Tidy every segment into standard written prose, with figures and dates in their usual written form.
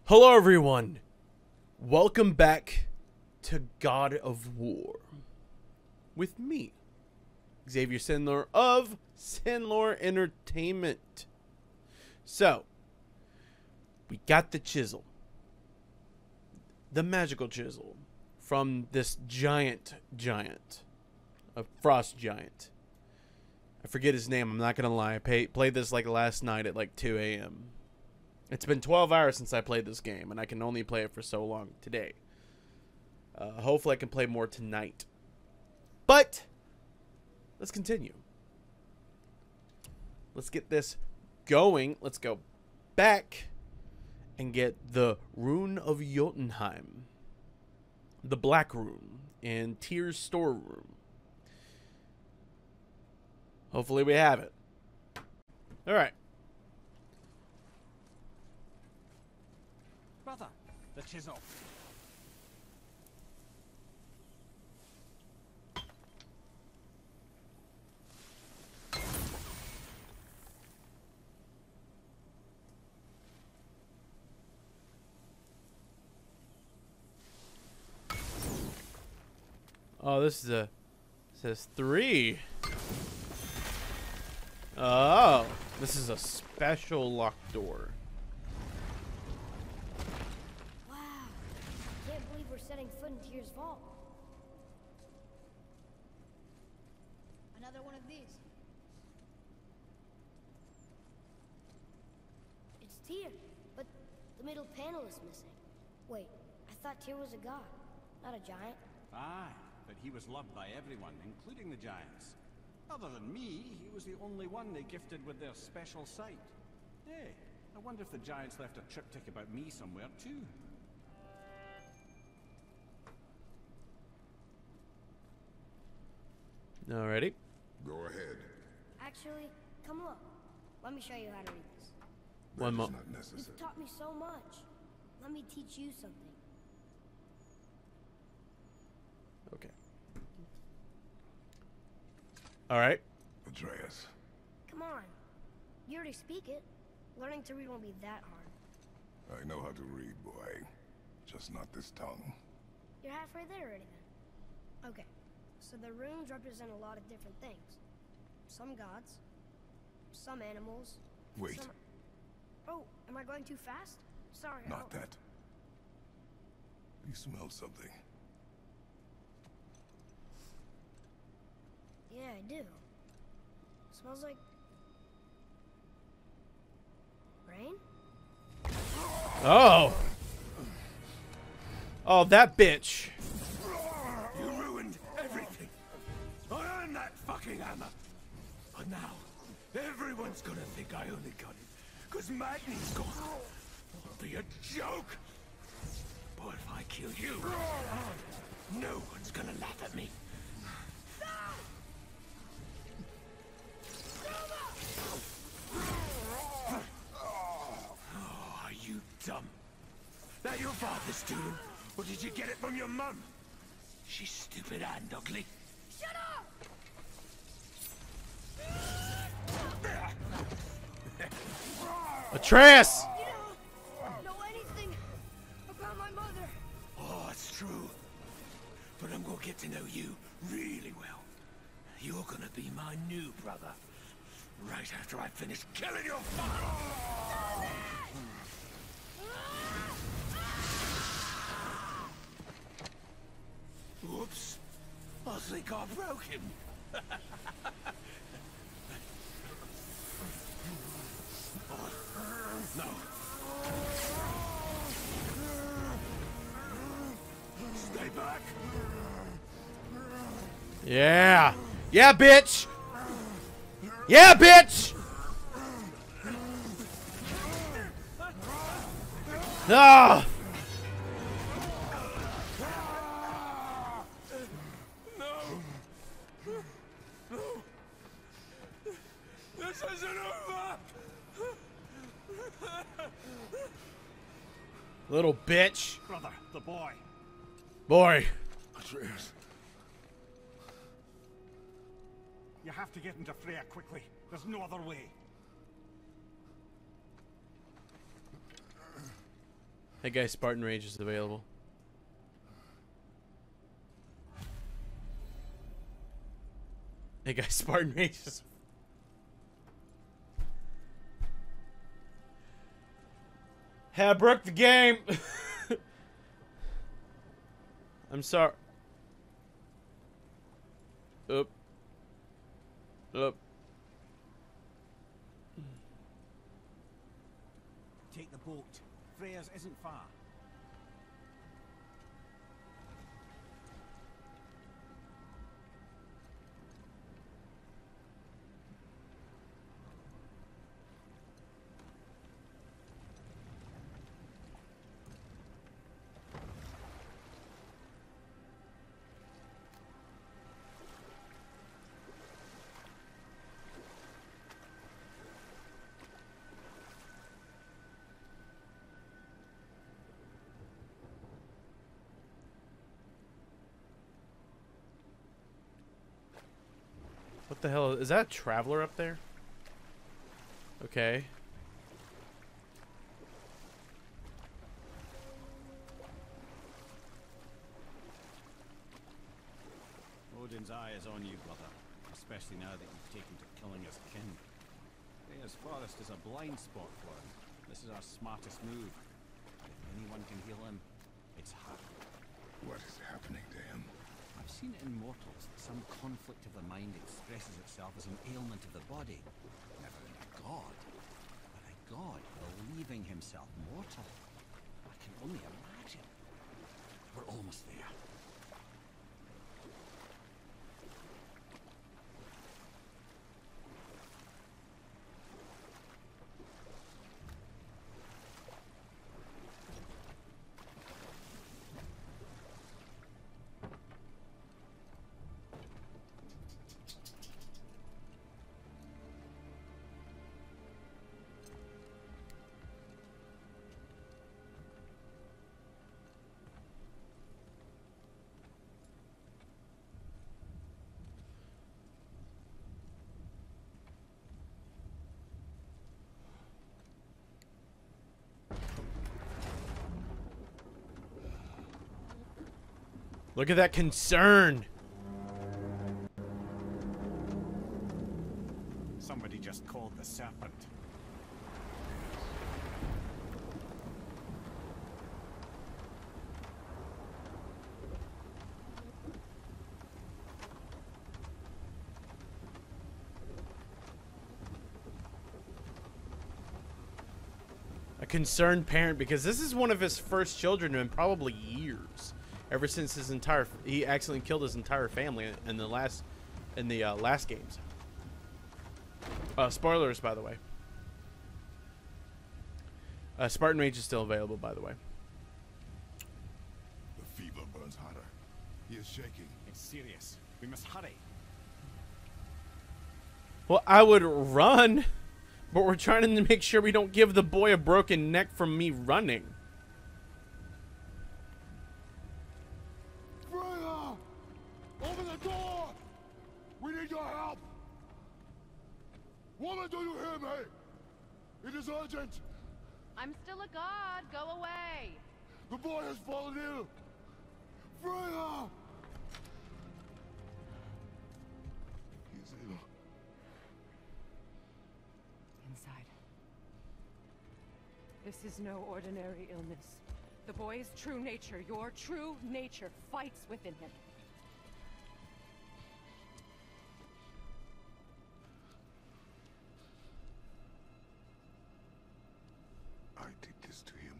Hello everyone, welcome back to God of War with me, Xavier Sandler of Sandler Entertainment. So, we got the chisel, the magical chisel from this giant, a frost giant. I forget his name, I'm not gonna lie. I played this like last night at like 2 a.m. It's been 12 hours since I played this game, and I can only play it for so long today. Hopefully I can play more tonight. But, let's continue. Let's get this going. Let's go back and get the Rune of Jotunheim. The Black Rune in Tyr's storeroom. Hopefully we have it. Alright. Brother, the chisel. Oh, this is a... It says 3. Oh, this is a special locked door. Setting foot in Tyr's vault. Another one of these. It's Tyr, but the middle panel is missing. Wait, I thought Tyr was a god, not a giant. Aye, but he was loved by everyone, including the giants. Other than me, he was the only one they gifted with their special sight. Hey, I wonder if the giants left a triptych about me somewhere too. Alrighty. Go ahead. Actually, come look. Let me show you how to read this. One more. Not necessary. You've taught me so much. Let me teach you something. Okay. Alright. Atreus. Come on. You already speak it. Learning to read won't be that hard. I know how to read, boy. Just not this tongue. You're halfway there already then. Okay. So the runes represent a lot of different things. Some gods, some animals. Wait. Some... Oh, am I going too fast? Sorry. Not that. You smell something. Yeah, I do. Smells like... rain? Oh! Oh, that bitch. You ruined everything. I earned that fucking hammer. But now, everyone's gonna think I only got it because Magni's gone. It'll be a joke. But if I kill you, no one's gonna laugh at me. Oh, are you dumb? That your father's doing? Or did you get it from your mum? She's stupid and ugly. Shut up! Atreus! You don't know anything about my mother. Oh, it's true. But I'm gonna get to know you really well. You're gonna be my new brother. Right after I finish killing your father. Whoops. I think I broke him. No. Stay back. Yeah! Yeah, bitch! Yeah, bitch! Ah! This isn't over. Little bitch. Brother, the boy. Boy. Atreus. You have to get into Freya quickly. There's no other way. Hey guys, Spartan Rage is available. Hey guys, Spartan Rage is... Hey, I broke the game! I'm sorry. Oop. Oop. Take the boat. Freya's isn't far. What the hell? Is that a traveler up there? Okay. Odin's eye is on you, brother. Especially now that you've taken to killing his kin. Freya's forest is a blind spot for him. This is our smartest move. If anyone can heal him, it's her. What is happening to him? I've seen in mortals that some conflict of the mind expresses itself as an ailment of the body. Never in a god. But a god believing himself mortal. I can only imagine. We're almost there. Look at that concern. Somebody just called the serpent. A concerned parent, because this is one of his first children in probably years. Ever since he accidentally killed his entire family in the last games. Spoilers, by the way. Spartan Rage is still available, by the way. The fever burns hotter. He is shaking. It's serious. We must hurry. Well, I would run, but we're trying to make sure we don't give the boy a broken neck from me running. Freya! Open the door! We need your help! Woman, do you hear me? It is urgent! I'm still a god. Go away. The boy has fallen ill! Freya! He is ill. Inside. This is no ordinary illness. The boy's true nature, your true nature, fights within him. I did this to him.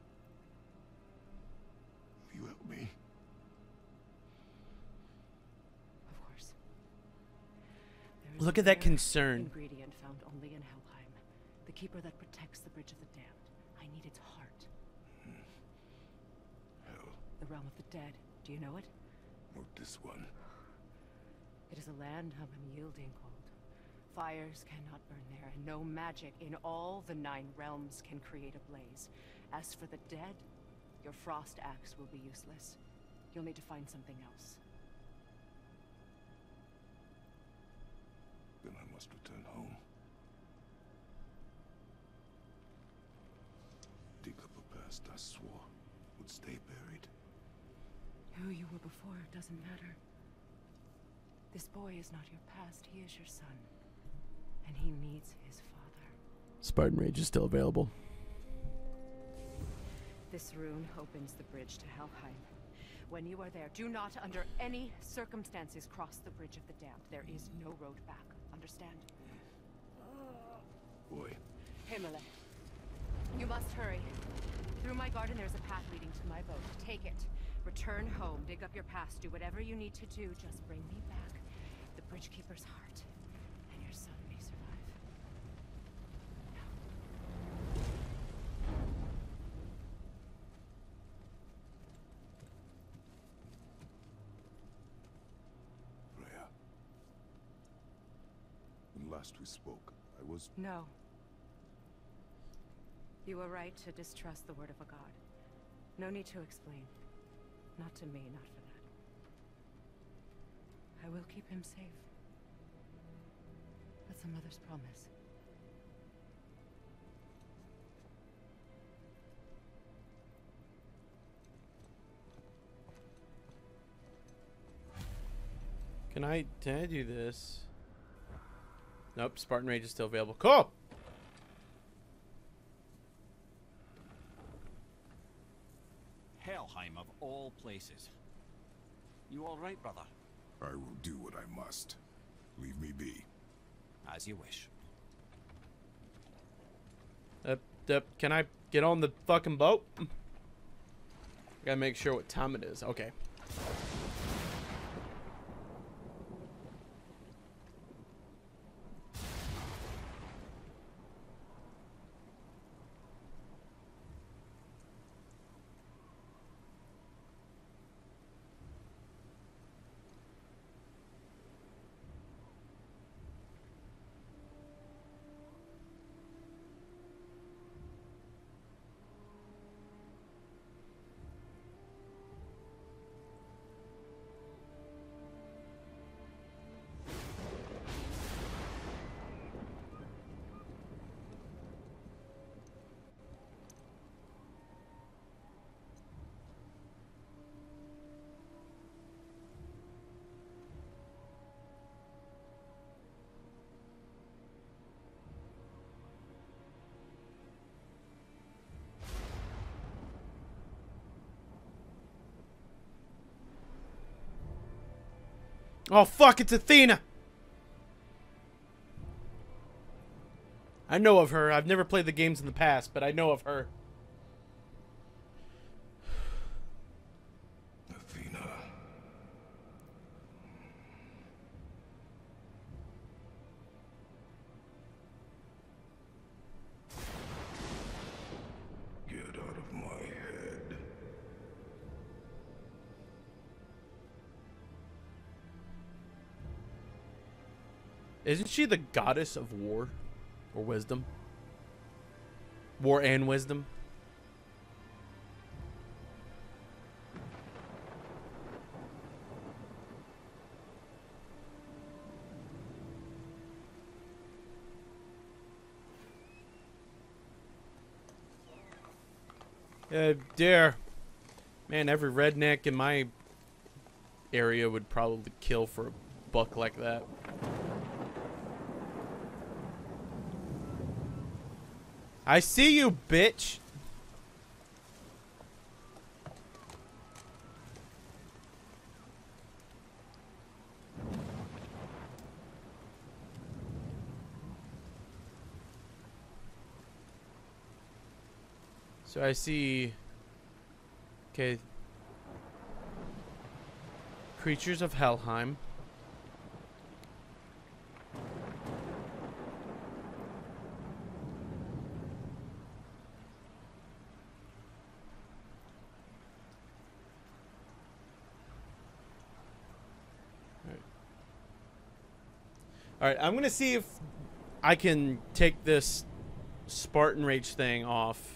Will you help me? Of course. There is Look a at that rare concern. ingredient found only in Helheim. The keeper that protects the Bridge of the Damned. I need its heart. Hell, The realm of the dead. Do you know it? not this one. It is a land of unyielding cold. Fires cannot burn there, and no magic in all the 9 realms can create a blaze. As for the dead, your frost axe will be useless. You'll need to find something else. Then I must return home. Dig up a passage. past I swore would stay buried. Who you were before doesn't matter. This boy is not your past, he is your son. And he needs his father. Spartan Rage is still available. This rune opens the bridge to Helheim. When you are there, do not under any circumstances cross the Bridge of the Damned. There is no road back. Understand? Boy. Himalay. You must hurry. Through my garden there's a path leading to my boat. Take it. Return home. Dig up your past. Do whatever you need to do. Just bring me back the Bridgekeeper's heart. And your son may survive. Freya. When last we spoke, I was... No. You were right to distrust the word of a god. No need to explain. Not to me, not for that. I will keep him safe. That's a mother's promise. Can I do this? Nope, Spartan Rage is still available. Cool! Helheim of all places. You all right, brother? I will do what I must. Leave me be. As you wish. Can I get on the fucking boat? Gotta make sure what time it is. Okay. Oh, fuck, it's Athena! I know of her. I've never played the games in the past, but I know of her. Athena. Get out of my head. Isn't she the goddess of war? Or wisdom? War and wisdom? Dear. Man, every redneck in my area would probably kill for a buck like that. I see you, bitch. So I see. Okay. Creatures of Helheim. Alright, I'm gonna see if I can take this Spartan Rage thing off.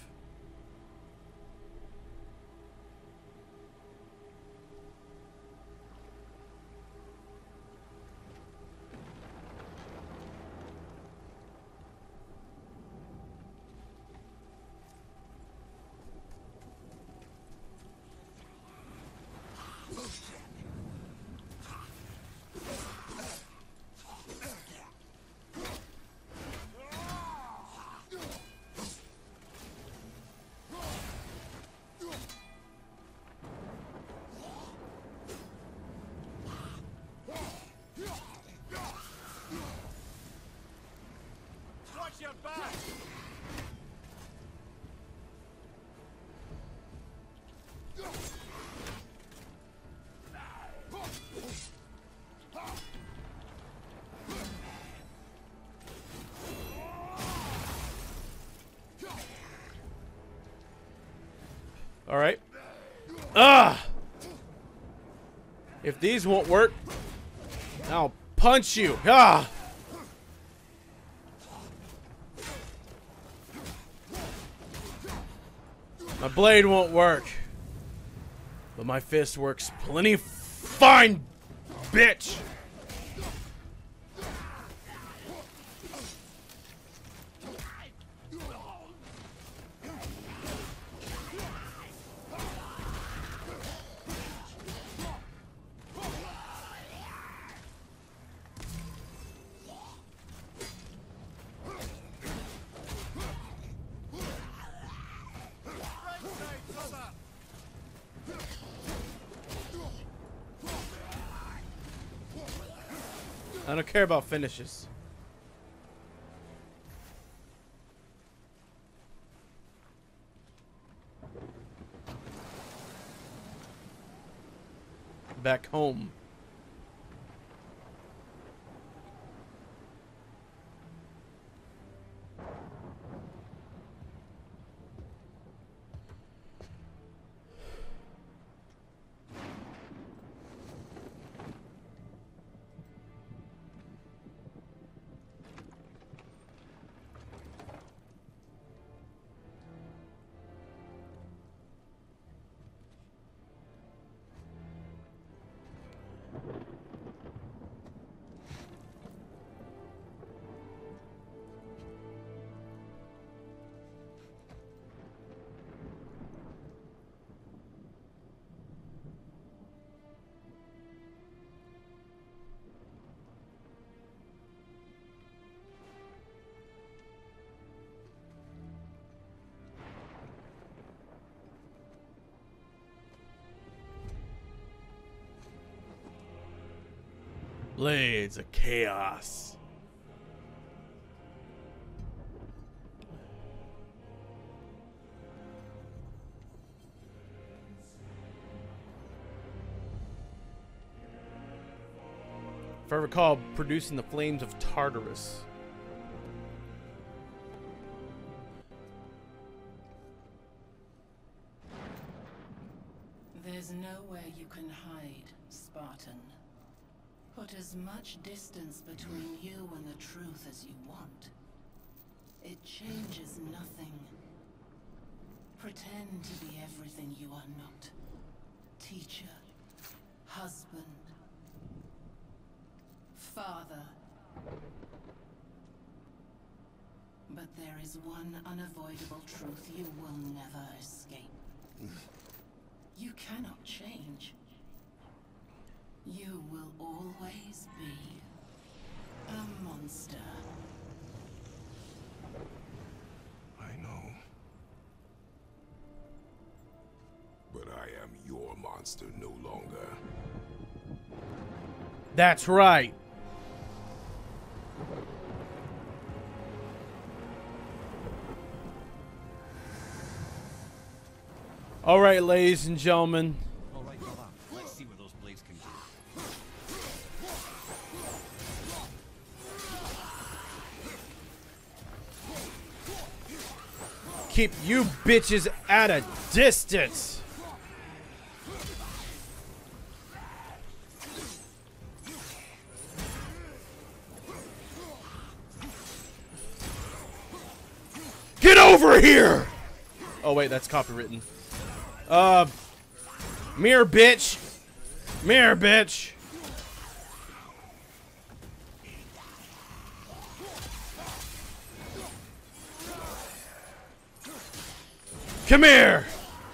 back! All right. Ah! If these won't work, I'll punch you. Ah! My blade won't work, but my fist works plenty fine, bitch. I don't care about finishes. Back home. Blades of Chaos. If I recall, producing the flames of Tartarus. There's nowhere you can hide, Spartan. Put as much distance between you and the truth as you want. It changes nothing. Pretend to be everything you are not. Teacher, husband, father. But there is one unavoidable truth you will never escape. You cannot change. You will always be a monster. I know. But I am your monster no longer. That's right. All right, ladies and gentlemen. All right, brother. Let's see what those blades can do. Keep you bitches at a distance. Get over here! Oh wait, that's copywritten. Mirror bitch. Mirror bitch. Come here.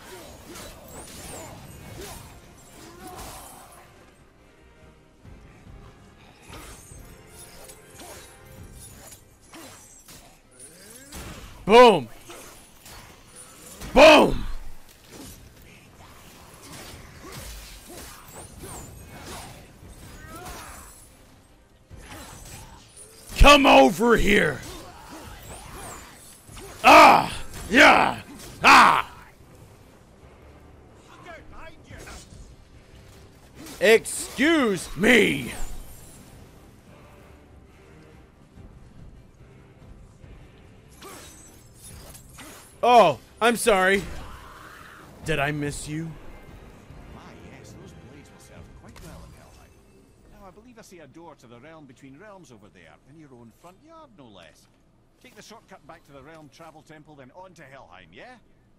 Boom. Boom. Come over here. Yeah! Ah! Look out behind you! Excuse me! Oh, I'm sorry. Did I miss you? Ah, yes, those blades will serve quite well in Helheim. Now, I believe I see a door to the realm between realms over there, in your own front yard, no less. Take the shortcut back to the realm travel temple, then on to Helheim, yeah?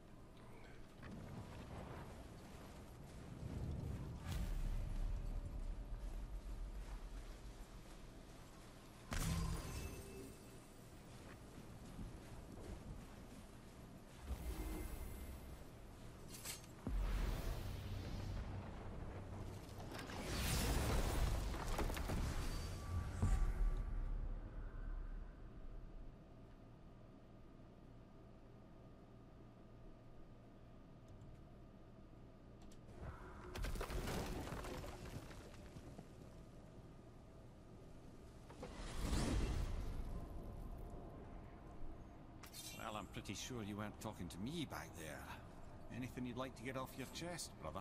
Well, I'm pretty sure you weren't talking to me back there. Anything you'd like to get off your chest, brother?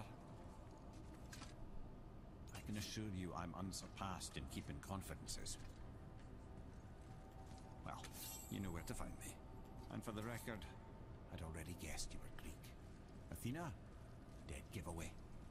I can assure you I'm unsurpassed in keeping confidences. Well, you know where to find me. And for the record, I'd already guessed you were Greek. Athena? Dead giveaway.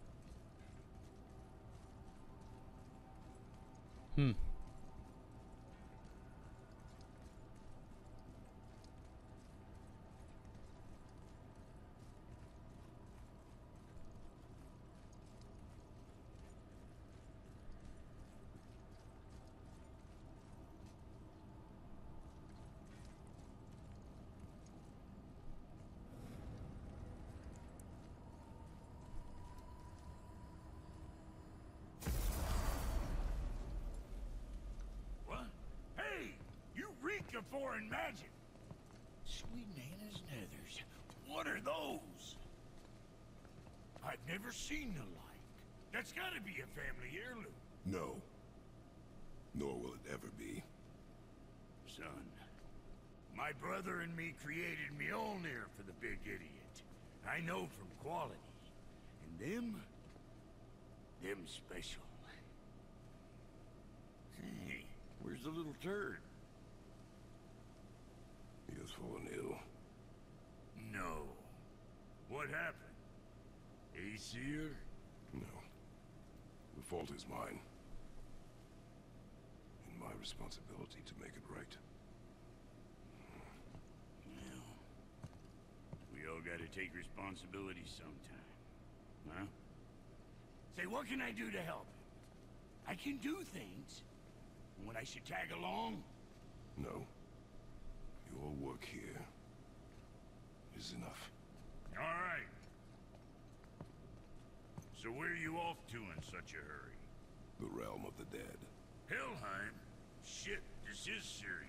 What? Hey! You reek of foreign magic! Sweet Nana's nethers. What are those? I've never seen the like. That's gotta be a family heirloom. No. Nor will it ever be. Son, my brother and me created Mjolnir for the big idiot. I know from quality. And them special. Hey, where's the little turd? He has fallen ill. No. What happened? Aesir? No. The fault is mine. And my responsibility to make it right. Well, we all gotta take responsibility sometime. Huh? Say, what can I do to help? I can do things. When I should tag along? No. Your work here is enough. All right. So where are you off to in such a hurry? The realm of the dead. Helheim? Shit, this is serious.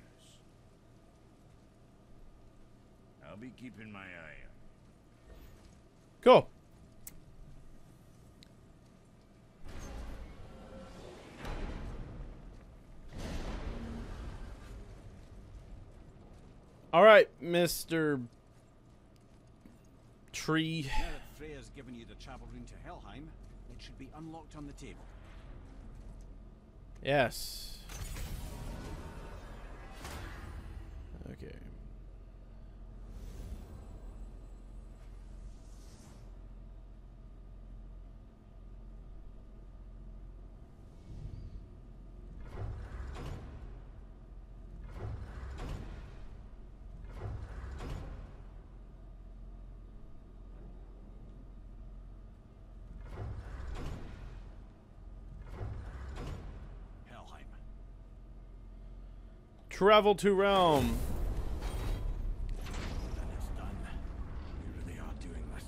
I'll be keeping my eye out. Cool. All right, Mr. Tree. Now that Freya's given you the travel rune to Helheim, it should be unlocked on the table. Yes. Okay. Helheim. Travel to realm. Then it's done. We really are doing this.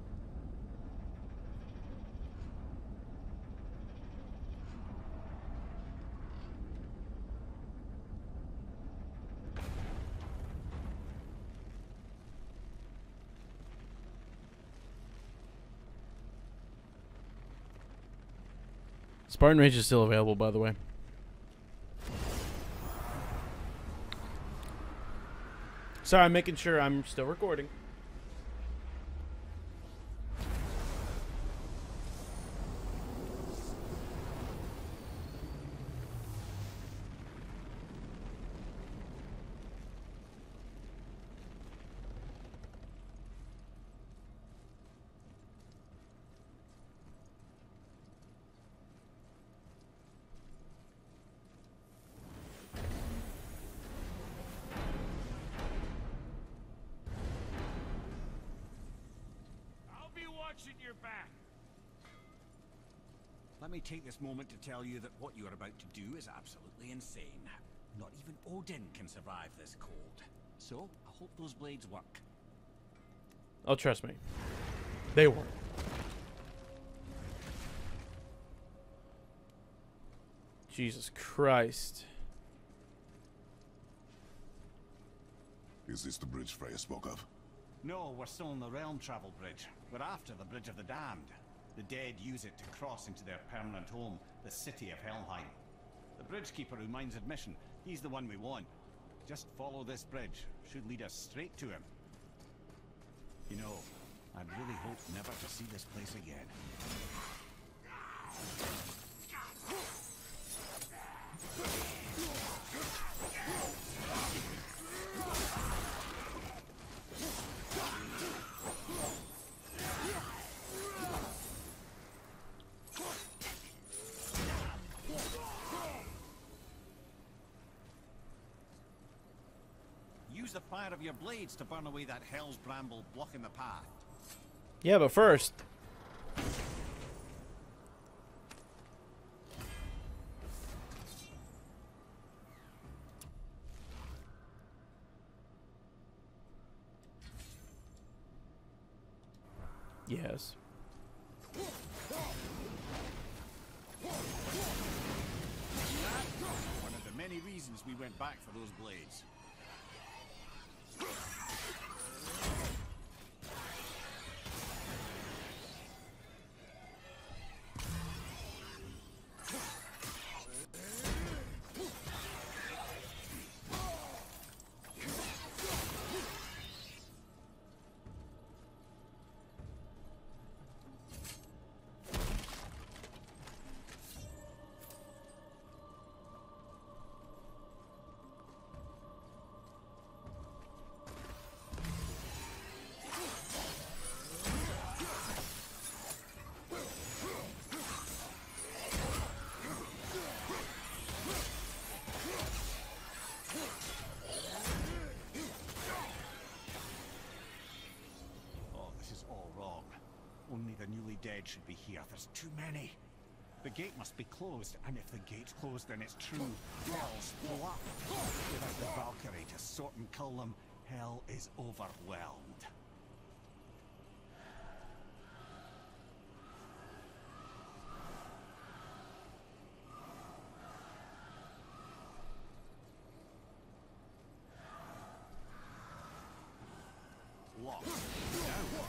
Spartan Rage is still available, by the way. Sorry, I'm making sure I'm still recording. Watching your back. Let me take this moment to tell you that what you are about to do is absolutely insane. Not even Odin can survive this cold. So, I hope those blades work. Oh, trust me. They weren't. Jesus Christ. Is this the bridge Freya spoke of? No, we're still on the realm travel bridge. We're after the Bridge of the Damned. The dead use it to cross into their permanent home, the city of Helheim. The bridgekeeper who minds admission, he's the one we want. Just follow this bridge. Should lead us straight to him. You know, I'd really hope never to see this place again. Use the fire of your blades to burn away that hell's bramble blocking the path. Yeah, but first. Yes. One of the many reasons we went back for those blades. Only the newly dead should be here. There's too many. The gate must be closed, and if the gate's closed, then it's true. Hell's full up. Without the Valkyrie to sort and kill them, hell is overwhelmed. Locked. Now.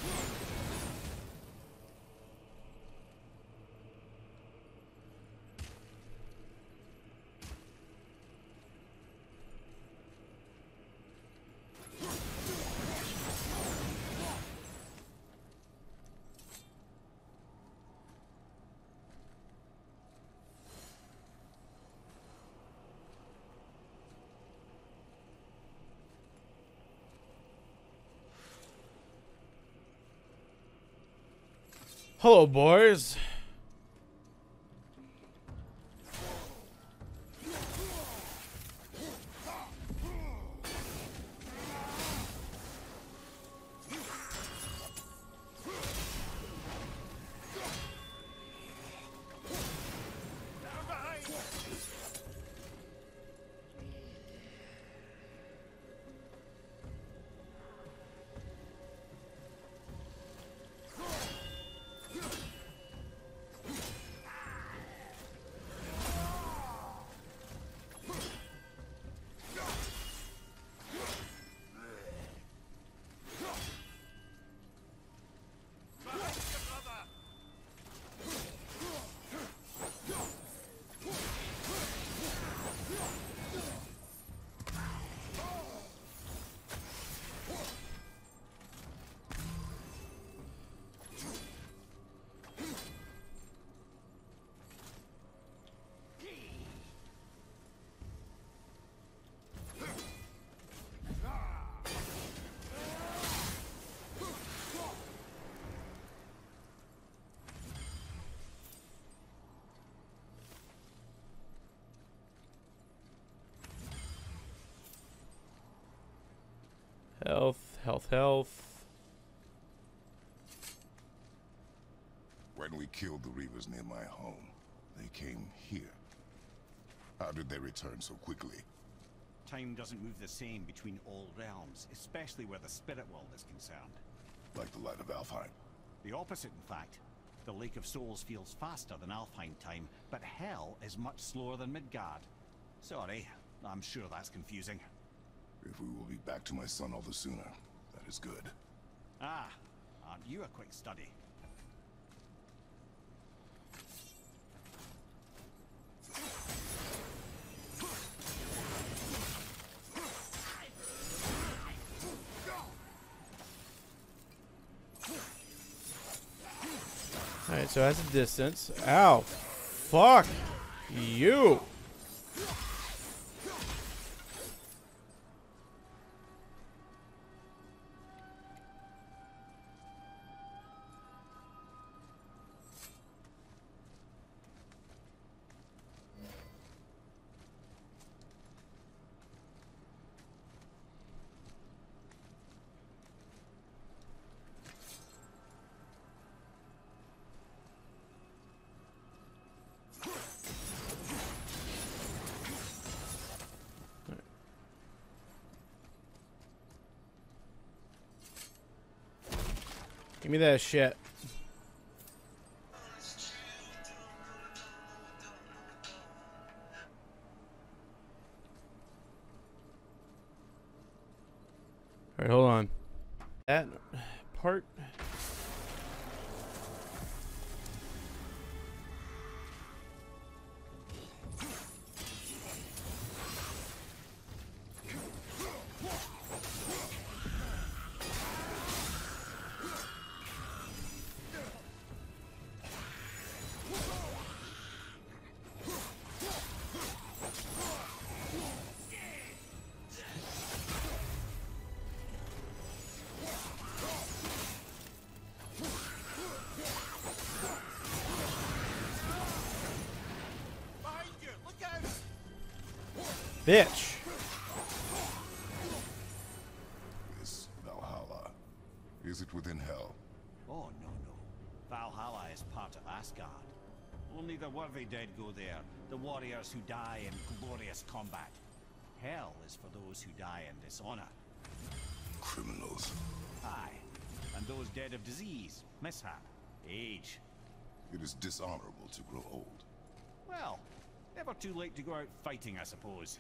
Hello, boys. Health. When we killed the Reavers near my home, they came here. How did they return so quickly? Time doesn't move the same between all realms, especially where the spirit world is concerned. Like the light of Alfheim. The opposite, in fact. The Lake of Souls feels faster than Alfheim time, but Hell is much slower than Midgard. Sorry, I'm sure that's confusing. If we will be back to my son all the sooner, that is good. Ah, aren't you a quick study? Alright, so that's a distance. Ow. Fuck you. Give me that shit. Alright, hold on. That part. Bitch. This Valhalla, is it within Hell? Oh, no, no. Valhalla is part of Asgard. Only the worthy dead go there, the warriors who die in glorious combat. Hell is for those who die in dishonor. Criminals. Aye, and those dead of disease, mishap, age. It is dishonorable to grow old. Well, never too late to go out fighting, I suppose.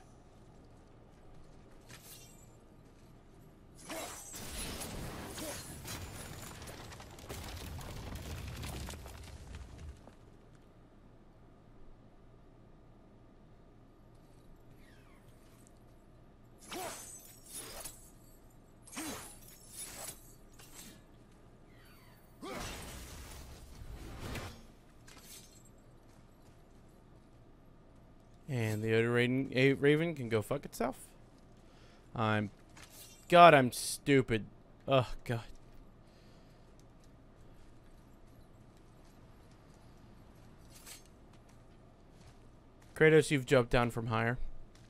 And the other Raven can go fuck itself. I'm stupid. Oh, God. Kratos, you've jumped down from higher.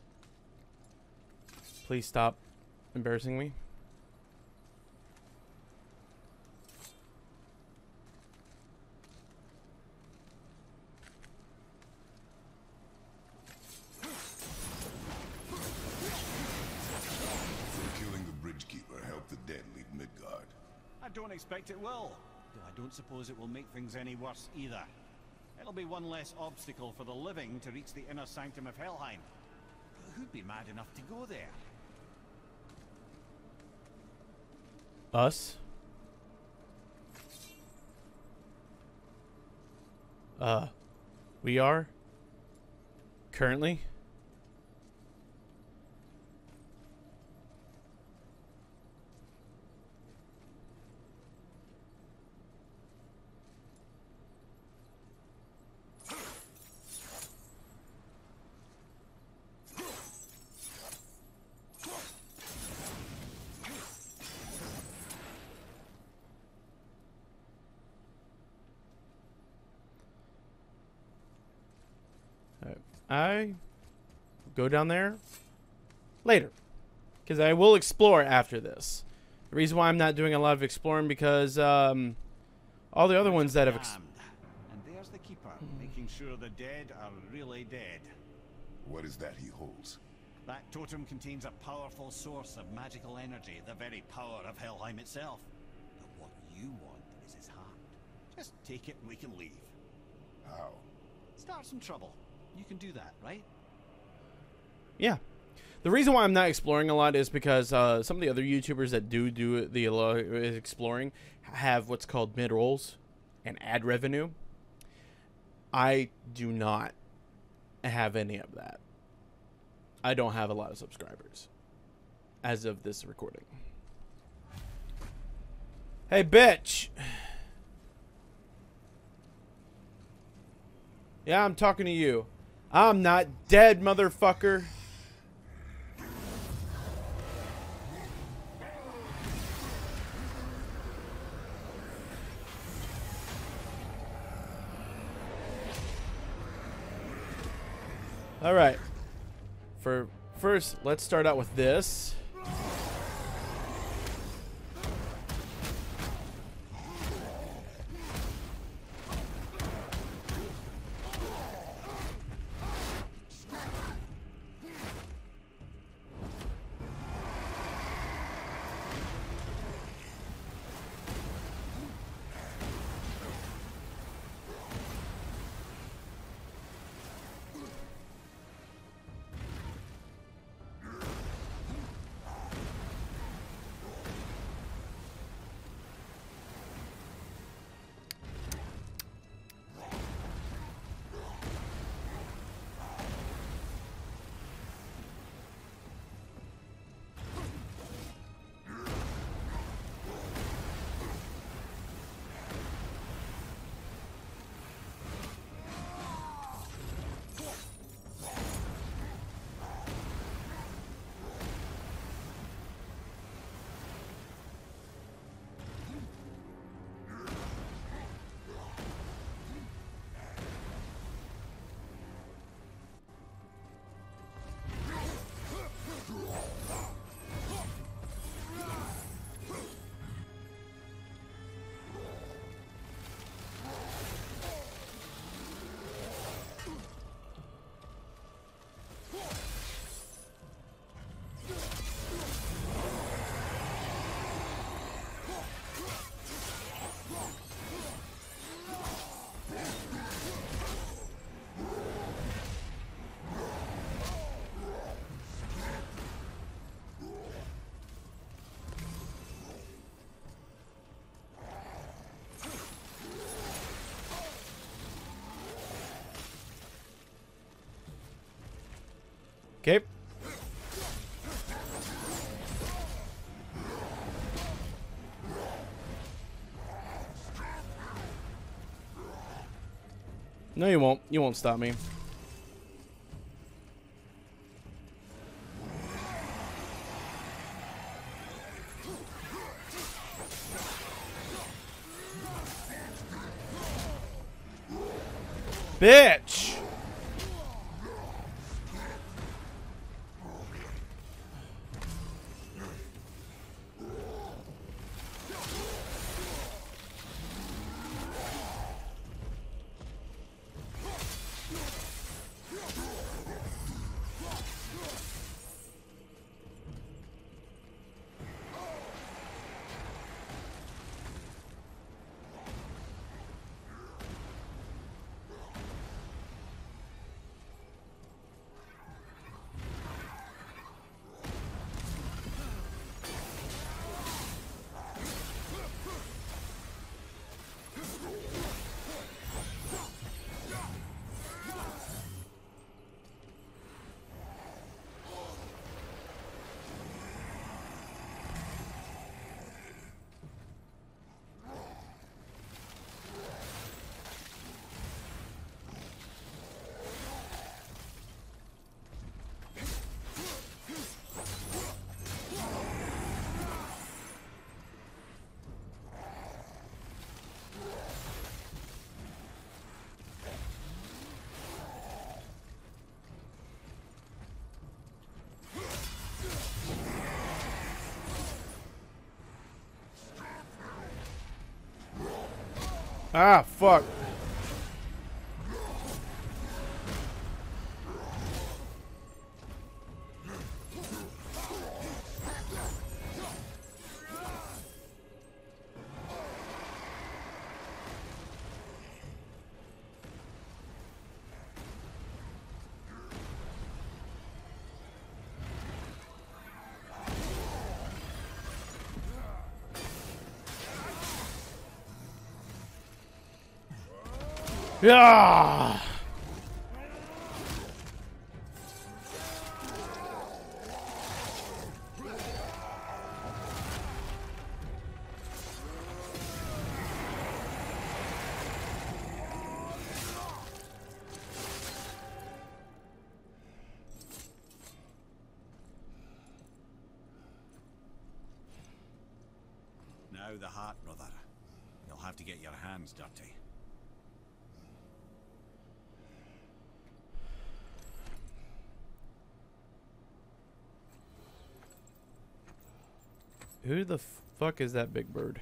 Please stop embarrassing me. I don't expect it will, though I don't suppose it will make things any worse either. It'll be one less obstacle for the living to reach the inner sanctum of Helheim. But who'd be mad enough to go there? Us? We are? Currently? I go down there later, because I will explore after this. The reason why I'm not doing a lot of exploring because all the other ones that have and there's the keeper, making sure the dead are really dead. What is that he holds? That totem contains a powerful source of magical energy, the very power of Helheim itself. But what you want is his heart. Just take it and we can leave. How? Start some trouble. You can do that, right? Yeah. The reason why I'm not exploring a lot is because some of the other YouTubers that do the exploring have what's called mid-rolls and ad revenue. I do not have any of that. I don't have a lot of subscribers as of this recording. Hey, bitch. Yeah, I'm talking to you. I'm not dead, motherfucker. All right. First, let's start out with this. Okay. No, you won't. You won't stop me. Bitch! Ah, fuck. Yeah. Now the heart, brother. You'll have to get your hands dirty. Who the fuck is that big bird?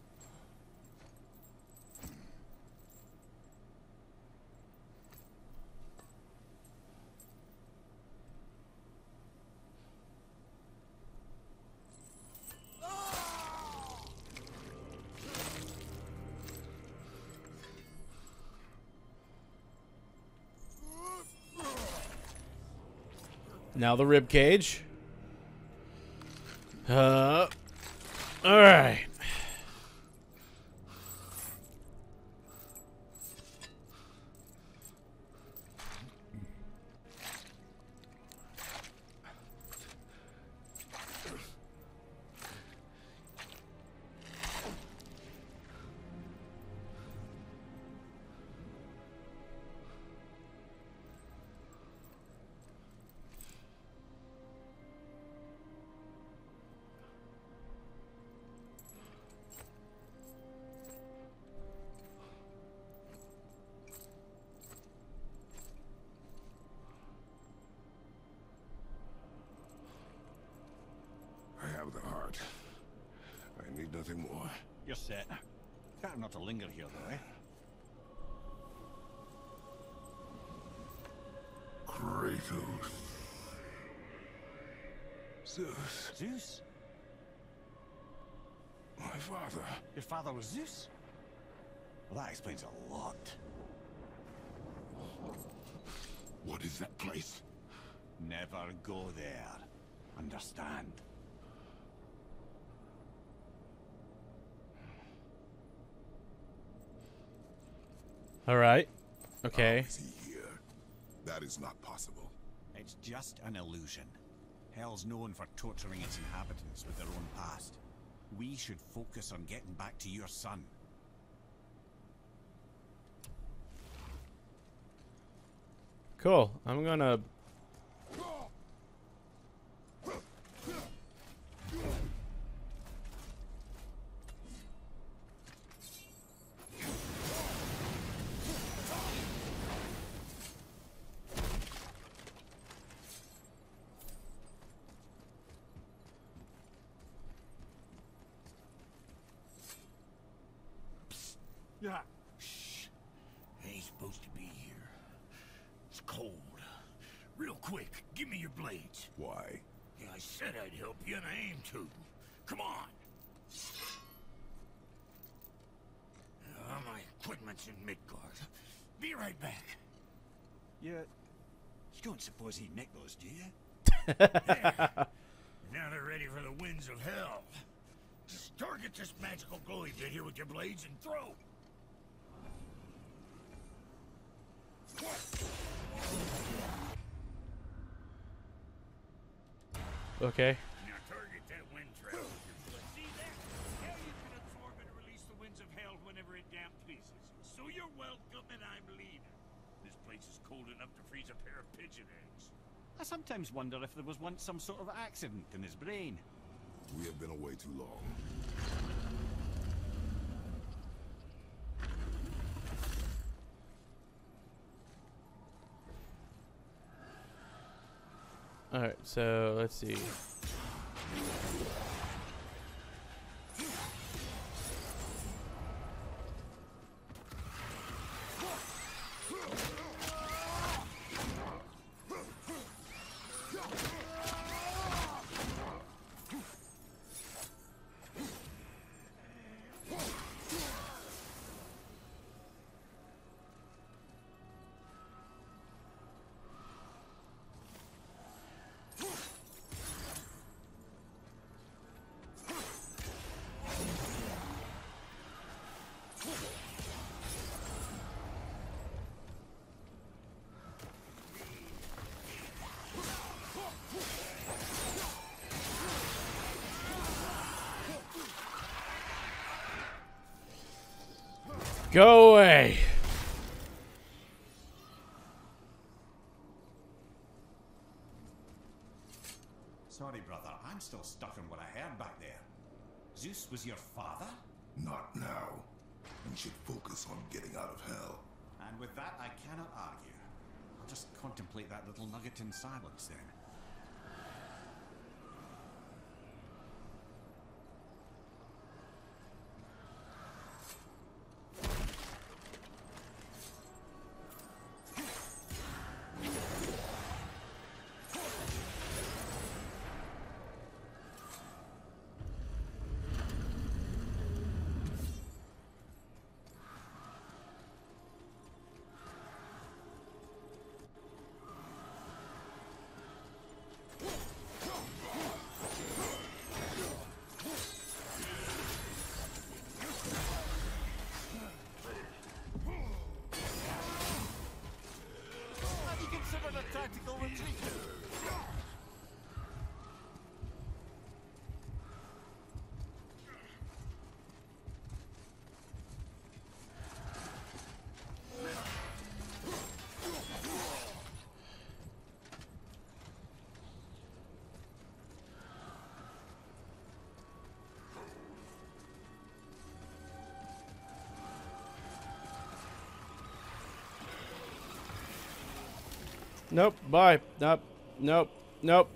Now the rib cage. All right. I have the heart. I need nothing more. You're set. Better not to linger here, though, eh? Kratos. Zeus. Zeus? My father. Your father was Zeus? Well, that explains a lot. What is that place? Never go there. Understand? All right. Okay. How is he here? That is not possible. It's just an illusion. Hell's known for torturing its inhabitants with their own past. We should focus on getting back to your son. Cool. I'm gonna. Yeah. Shh. Ain't supposed to be here. It's cold. Real quick, give me your blades. Why? Yeah, I said I'd help you, and I aim to. Come on. My equipment's in Midgard. Be right back. You don't suppose he'd nick those, do you? There. Now they're ready for the winds of hell. Just target this magical glowy bit here with your blades and throw. Okay. Now target that wind trap with your foot. See that? Now you can absorb and release the winds of hell whenever it damn pleases. So you're welcome and I'm leaving. This place is cold enough to freeze a pair of pigeon eggs. I sometimes wonder if there was once some sort of accident in his brain. We have been away too long. All right. So let's see. Go away. Sorry, brother. I'm still stuck on what I heard back there. Zeus was your father? Not now. We should focus on getting out of hell. And with that, I cannot argue. I'll just contemplate that little nugget in silence then. Tactical retreat. Nope. Bye. Nope. Nope. Nope.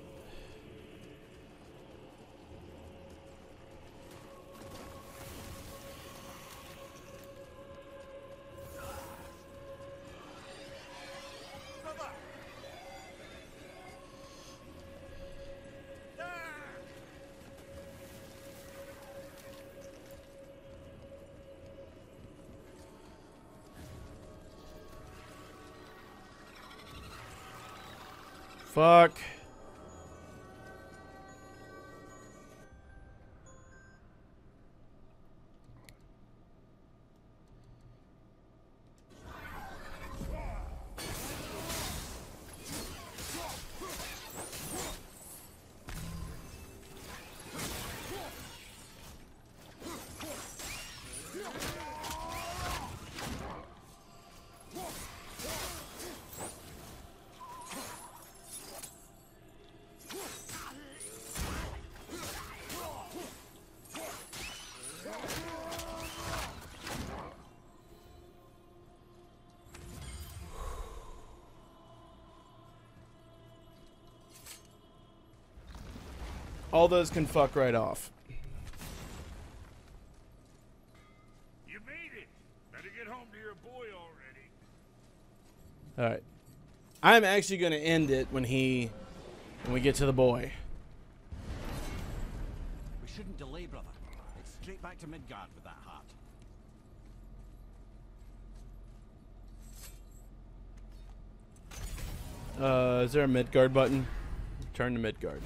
Fuck. All those can fuck right off. You made it. Better get home to your boy already. Alright. I'm actually going to end it when we get to the boy. We shouldn't delay, brother. It's straight back to Midgard with that heart. Is there a Midgard button? Turn to Midgard.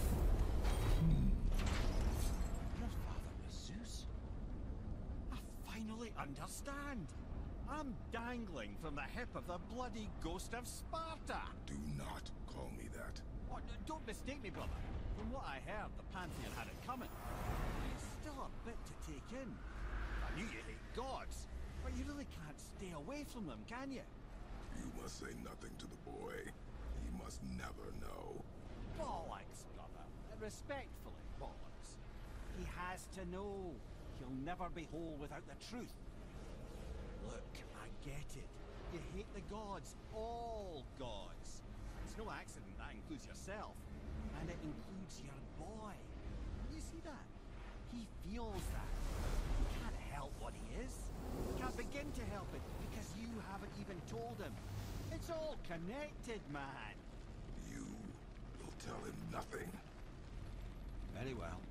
Your father was Zeus? I finally understand. I'm dangling from the hip of the bloody ghost of Sparta. Do not call me that. Oh, don't mistake me, brother. From what I heard, the Pantheon had it coming. It's still a bit to take in. I knew you hate gods, but you really can't stay away from them, can you? You must say nothing to the boy. He must never know. Bollocks, brother. Respectfully, bollocks. He has to know. He'll never be whole without the truth. Look, I get it. You hate the gods. All gods. It's no accident that includes yourself. And it includes your boy. You see that? He feels that. He can't help what he is. He can't begin to help it because you haven't even told him. It's all connected, man. You will tell him nothing. Very well.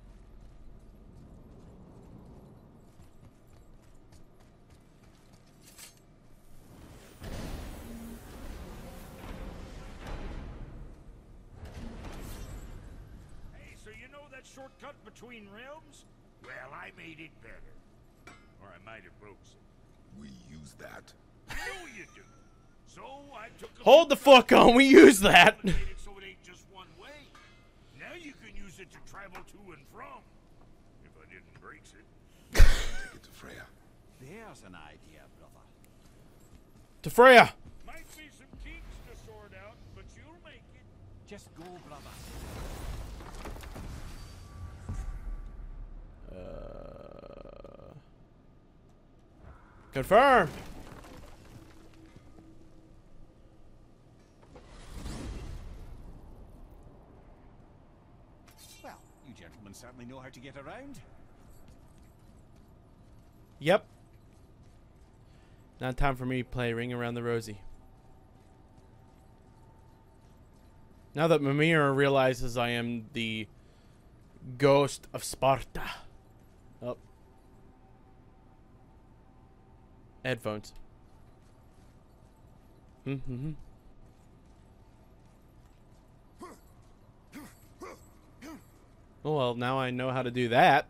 Hey, so you know that shortcut between realms? Well, I made it better. Or I might have broke some. We use that. I know you do. So I took a Hold the fuck on. We use that. so it ain't just one way. Now you can use it to travel to and from. If I didn't break it. Take it to Freya. There's an idea, brother. To Freya. Might be some kinks to sort out, but you'll make it. Just go, brother. Confirmed. Well, you gentlemen certainly know how to get around. Yep. Not time for me to play Ring Around the Rosie. Now that Mimir realizes I am the ghost of Sparta. Oh. Headphones. Mm-hmm. Oh, well, now I know how to do that.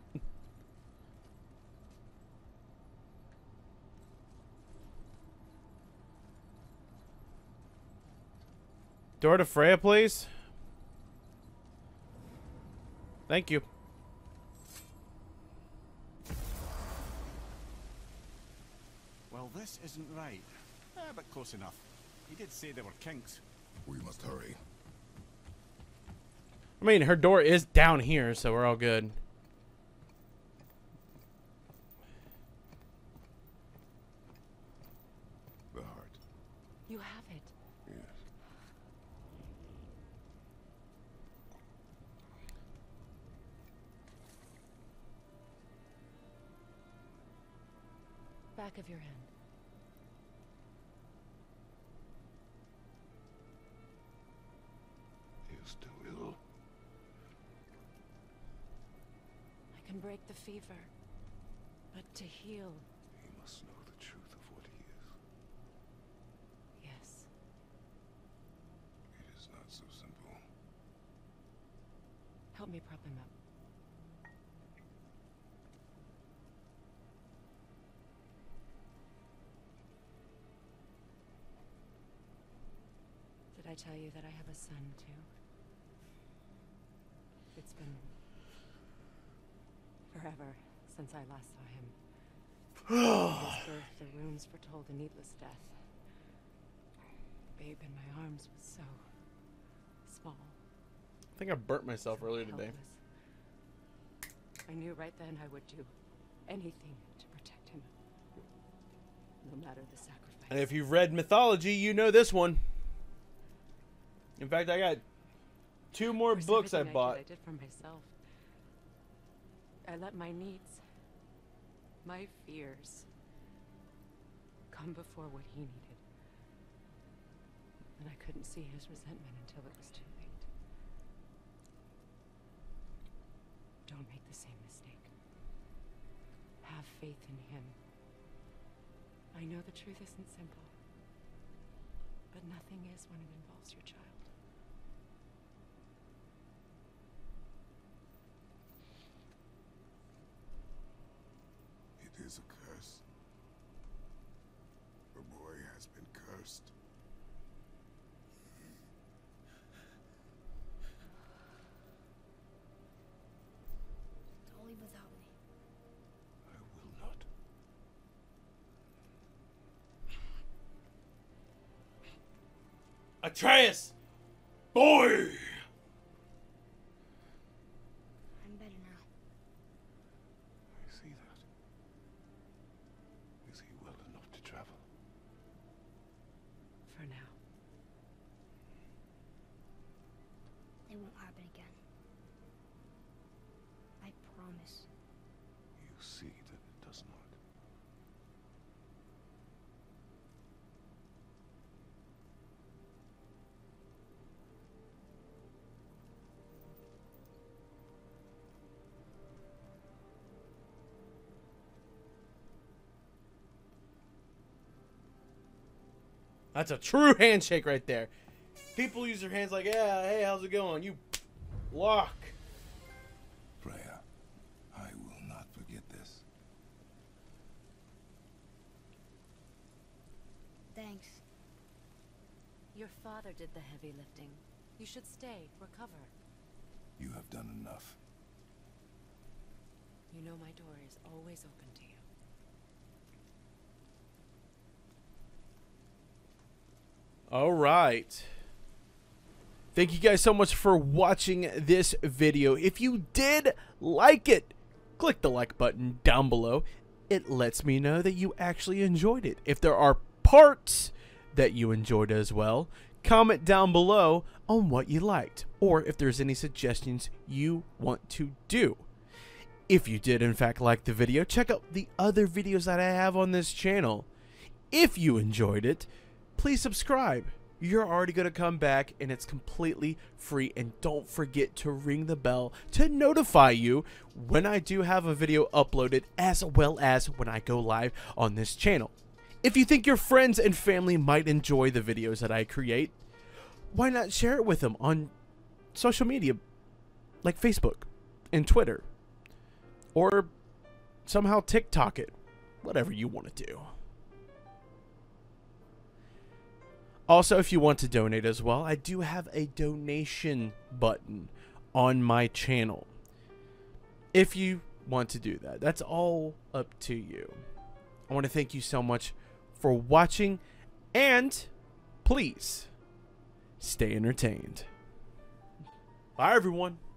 Door to Freya, please. Thank you. Well, this isn't right. But close enough. He did say there were kinks. We must hurry. I mean, her door is down here, so we're all good. The heart. You have it. Yes. Back of your hand. He is still ill. I can break the fever. But to heal, He must know the truth of what he is. yes. It is not so simple. Help me prop him up. Did I tell you that I have a son, too? It's been forever since I last saw him. At his birth, the runes foretold a needless death. The babe in my arms was so small. I think I burnt myself so earlier today. helpless. I knew right then I would do anything to protect him, no matter the sacrifice. And if you've read mythology, you know this one. In fact, I got 2 more First, books I everything bought. I did for myself. I let my needs, my fears, come before what he needed. And I couldn't see his resentment until it was too late. Don't make the same mistake. Have faith in him. I know the truth isn't simple, but nothing is when it involves your child. It is a curse. The boy has been cursed. Don't leave without me. I will not. Atreus! Boy! I'm better now. I see that. Is he well enough to travel? For now. It won't happen again. I promise. You see that it does not. That's a true handshake right there. People use their hands like, yeah, hey, how's it going? You walk. Freya, I will not forget this. Thanks. Your father did the heavy lifting. You should stay, recover. You have done enough. You know my door is always open to you. All right. Thank you guys so much for watching this video. If you did like it, click the like button down below. It lets me know that you actually enjoyed it. If there are parts that you enjoyed as well, comment down below on what you liked, or if there's any suggestions you want to do. If you did in fact like the video, check out the other videos that I have on this channel. If you enjoyed it, please subscribe. You're already going to come back and it's completely free, and don't forget to ring the bell to notify you when I do have a video uploaded, as well as when I go live on this channel. If you think your friends and family might enjoy the videos that I create, why not share it with them on social media like Facebook and Twitter, or somehow TikTok it, whatever you want to do. Also, if you want to donate as well, I do have a donation button on my channel. If you want to do that, that's all up to you. I want to thank you so much for watching, and please stay entertained. Bye, everyone.